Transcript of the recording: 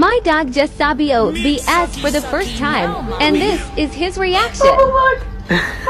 My dog just saw BS for the first time, and this is his reaction.